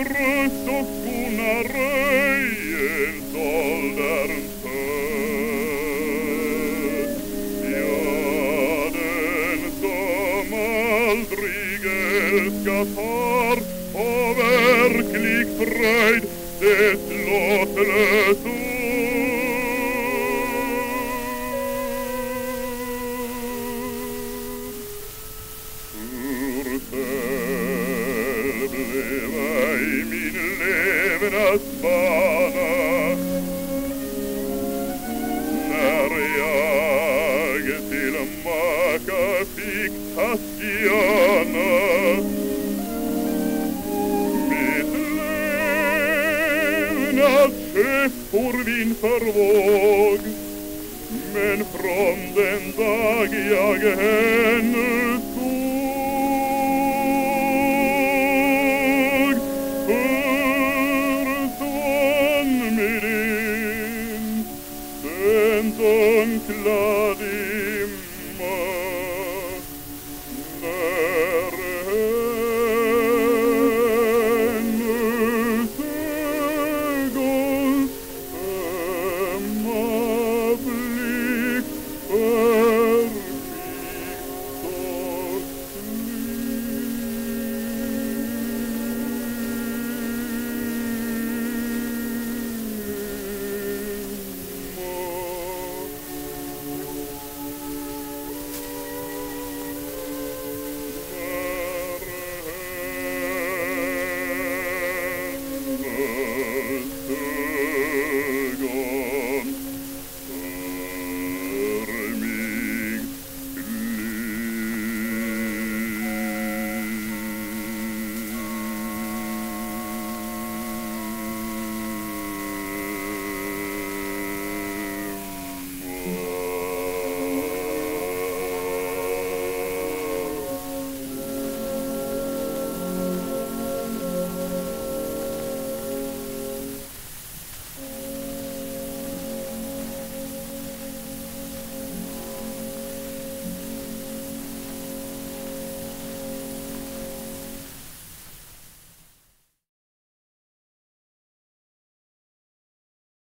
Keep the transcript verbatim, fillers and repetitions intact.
tröst och skona röjens ålderns höst. Ja, den som aldrig älskat har och verklig fröjd dess låtlös ord. Hur själv blev ej min levnadsbana när jag till maka fick Tatjana. Mitt levnadsskepp for vind för våg, men från den dag jag henne